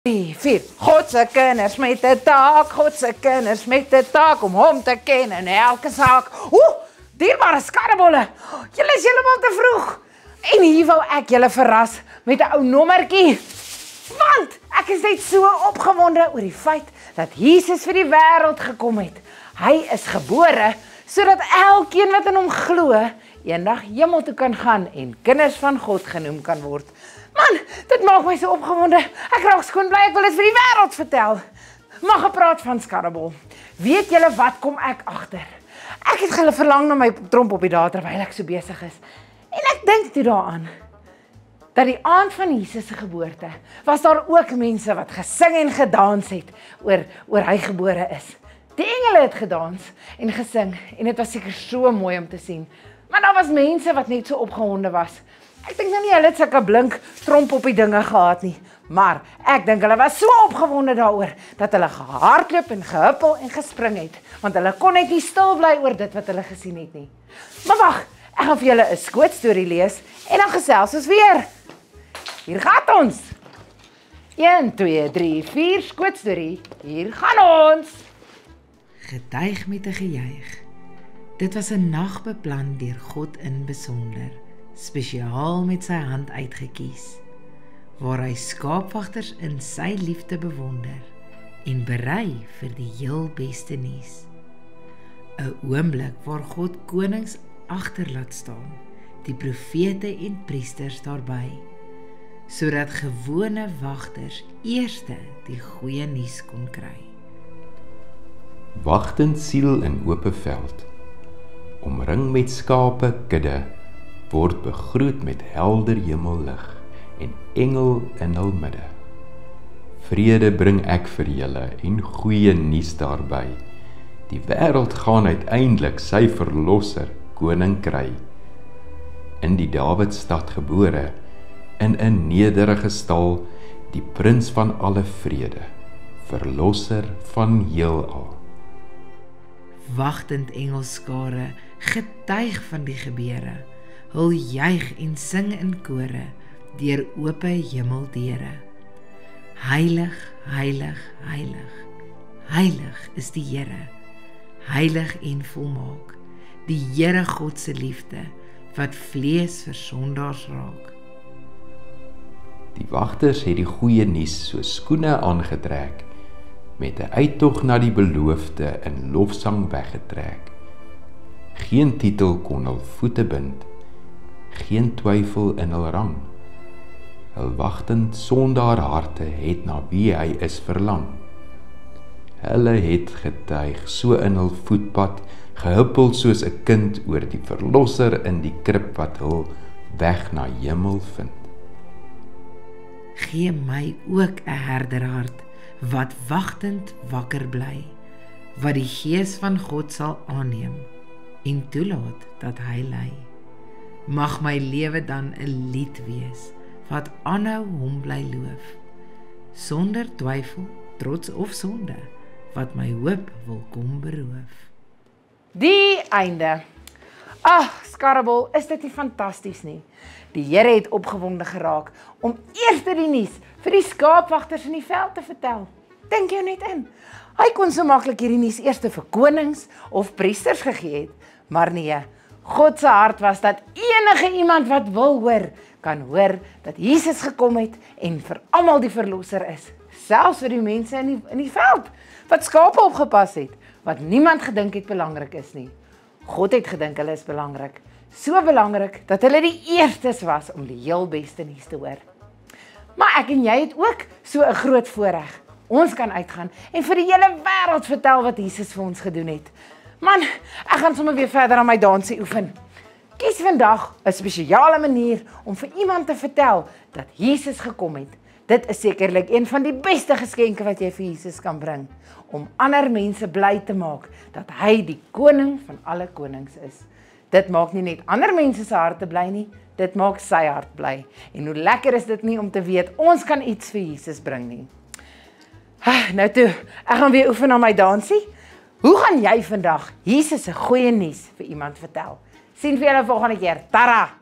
3, 4. Godse kinders met 'n taak, Godse kinders met 'n taak om hom te ken in elke saak. Dierbare skarrebolle, julle is heeltemal te vroeg. En hier wil ek julle verras met 'n ou nommertjie. Want ek is net so opgewonde oor die feit dat Jesus vir die wêreld gekom het. Hy is gebore sodat elkeen wat in hom glo eendag hemel toe kan gaan en kinders van God genoem kan word. Man, dit maak my so opgewonde. Ek raak skoon bly, ek wil dit vir die wêreld vertel. Maar gepraat van skarrebol. Weet julle wat kom ek agter? Ek het hulle verlang na my tromp op die dae terwyl ek so besig is. En ek dink toe daaraan dat die aand van Jesus se geboorte was daar ook mense wat gesing en gedans het oor hy gebore is. Die engele het gedans en gesing en dit was seker so mooi om te sien. Maar daar was mense wat net so opgewonde was. Ek dink nou nie hulle het sulke blink tromp op die dinge gehad nie, maar ek dink hulle was so opgewonde daaroor dat hulle gehardloop en gehuppel en gespring het, want hulle kon net nie stil bly oor dit wat hulle gesien het nie. Maar wag, ek gaan vir julle 'n skootstorie lees en dan gesels ons weer. Hier gaan ons. 1, 2, 3, 4 skootstorie. Hier gaan ons. Getuig met 'n gejuig. Dit was 'n nag beplan deur God in besonder, spesiaal met sy hand uitgekies, waar hy skaapwagters in sy liefde bewonder en berei vir die heel beste nuus. 'n oomblik waar God konings agter laat staan, die profete en priesters daarby, sodat gewone wagters eerste die goeie nuus kon kry. Wagtend siel in ope veld, omring met skape kudde, word begroet met helder hemellig en engel in hul midde. Vrede bring ek vir julle en goeie nuus daarby. Die wêreld gaan uiteindelik sy verlosser koning kry. In die Dawidstad gebore, in 'n nederige stal, die prins van alle vrede, verlosser van heelal. Wagtend engelskare, getuig van die gebeure, hul juig en sing in kore, deur ope hemeldeure. Heilig, heilig, heilig, heilig is die Here, heilig en volmaak, die Here God se liefde, wat vlees vir sondaars raak. Die wagters het die goeie nuus so skoene aangetrek, met 'n uittog na die beloofde in lofsang weggetrek. Geen titel kon hul voete bind, geen twyfel in hul rang. Hul wagtend sondaar harte het na wie hy is verlang. Hulle het getuig so in hul voetpad, gehuppel soos 'n kind oor die verlosser in die krib wat hul weg na hemel vind. Gee my ook 'n herderhart, wat wagtend wakker bly, wat die gees van God sal aanneem en toelaat dat hy lei. Mag my lewe dan 'n lied wees, wat aanhou hom bly loof, sonder twyfel, trots of sonde, wat my hoop wil kom beroof. Die einde. Ag, skarrebol, is dit nie fantasties nie? Die Here het opgewonde geraak om eers die nuus vir die skaapwagters in die veld te vertel. Dink jou net in. Hy kon so maklik hierdie nuus eers vir konings of priesters gegee het, maar nee, God se hart was dat enige iemand wat wil hoor, kan hoor dat Jesus gekom het en vir almal die verlosser is, selfs vir die mense in die veld wat skape opgepas het, wat niemand gedink het belangrik is nie. God het gedink hulle is belangrik, so belangrik dat hulle die eerstes was om die heel beste nuus te hoor. Maar ek en jy het ook so 'n groot voorreg. Ons kan uitgaan en vir die hele wêreld vertel wat Jesus vir ons gedoen het. Man, ek gaan sommer weer verder aan my dansie oefen. Kies vandag 'n spesiale manier om vir iemand te vertel dat Jesus gekom het. Dit is sekerlik een van die beste geskenke wat jy vir Jesus kan bring, om ander mense bly te maak dat hy die koning van alle konings is. Dit maak nie net ander mense se harte bly nie, dit maak sy hart bly. En hoe lekker is dit nie om te weet ons kan iets vir Jesus bring nie. Nou toe, ek gaan weer oefen aan my dansie. Hoe gaan jy vandag Jesus se goeie nuus vir iemand vertel? Sien vir julle volgende keer. Tara!